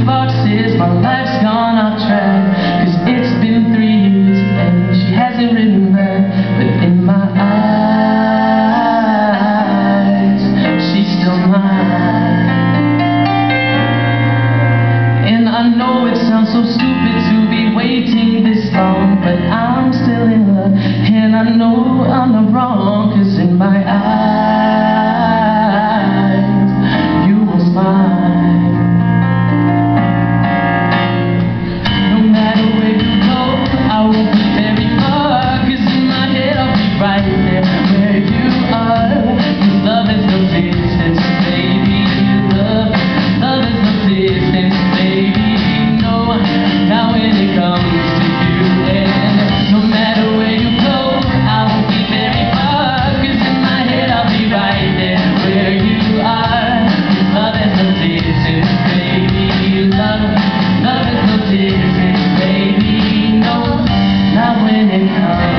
boxes, my life's gone off track. 'Cause it's been 3 years and she hasn't written back. But in my eyes, she's still mine. And I know it sounds so stupid to be waiting this long, but I'm still in love, and I know I'm not wrong. 'Cause in my eyes, you were mine. No matter where you go, I won't be very far. 'Cause in my head I'll be right there where you are. 'Cause love is no distance, baby. Love is no distance, baby. No, not when it comes to you. And no matter where you go, I won't be very far. 'Cause in my head I'll be right there where you are. Love is no distance, baby. Love is no distance, baby. No, not when it comes.